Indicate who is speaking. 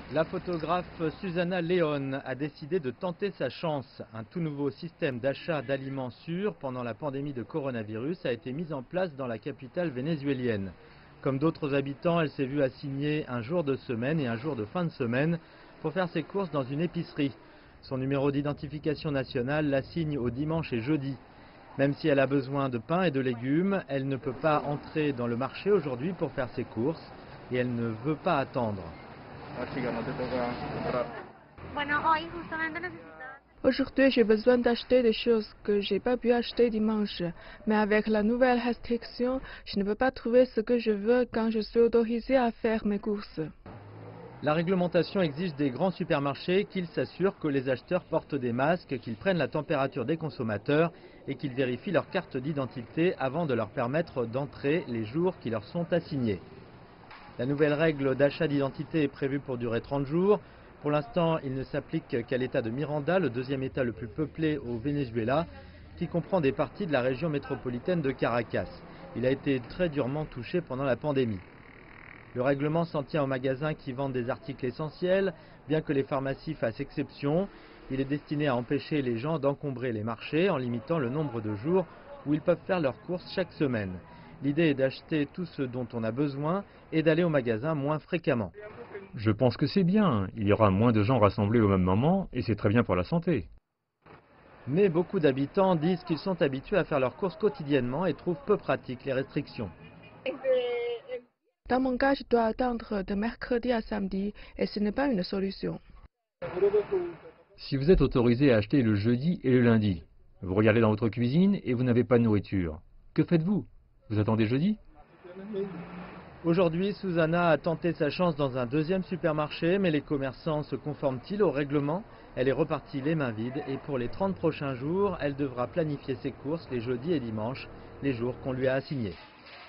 Speaker 1: La photographe Susana León a décidé de tenter sa chance. Un tout nouveau système d'achat d'aliments sûrs pendant la pandémie de coronavirus a été mis en place dans la capitale vénézuélienne. Comme d'autres habitants, elle s'est vue assigner un jour de semaine et un jour de fin de semaine pour faire ses courses dans une épicerie. Son numéro d'identification nationale l'assigne au dimanche et jeudi. Même si elle a besoin de pain et de légumes, elle ne peut pas entrer dans le marché aujourd'hui pour faire ses courses et elle ne veut pas attendre.
Speaker 2: Aujourd'hui, j'ai besoin d'acheter des choses que j'ai pas pu acheter dimanche. Mais avec la nouvelle restriction, je ne peux pas trouver ce que je veux quand je suis autorisée à faire mes courses.
Speaker 1: La réglementation exige des grands supermarchés qu'ils s'assurent que les acheteurs portent des masques, qu'ils prennent la température des consommateurs et qu'ils vérifient leur carte d'identité avant de leur permettre d'entrer les jours qui leur sont assignés. La nouvelle règle d'achat d'identité est prévue pour durer 30 jours. Pour l'instant, il ne s'applique qu'à l'état de Miranda, le deuxième état le plus peuplé au Venezuela, qui comprend des parties de la région métropolitaine de Caracas. Il a été très durement touché pendant la pandémie. Le règlement s'en tient aux magasins qui vendent des articles essentiels, bien que les pharmacies fassent exception. Il est destiné à empêcher les gens d'encombrer les marchés en limitant le nombre de jours où ils peuvent faire leurs courses chaque semaine. L'idée est d'acheter tout ce dont on a besoin et d'aller au magasin moins fréquemment.
Speaker 3: Je pense que c'est bien. Il y aura moins de gens rassemblés au même moment et c'est très bien pour la santé.
Speaker 1: Mais beaucoup d'habitants disent qu'ils sont habitués à faire leurs courses quotidiennement et trouvent peu pratiques les restrictions.
Speaker 2: Dans mon cas, je dois attendre de mercredi à samedi et ce n'est pas une solution.
Speaker 3: Si vous êtes autorisé à acheter le jeudi et le lundi, vous regardez dans votre cuisine et vous n'avez pas de nourriture. Que faites-vous? Vous attendez jeudi?
Speaker 1: Aujourd'hui, Susana a tenté sa chance dans un deuxième supermarché, mais les commerçants se conforment-ils au règlement? Elle est repartie les mains vides et pour les 30 prochains jours, elle devra planifier ses courses les jeudis et dimanches, les jours qu'on lui a assignés.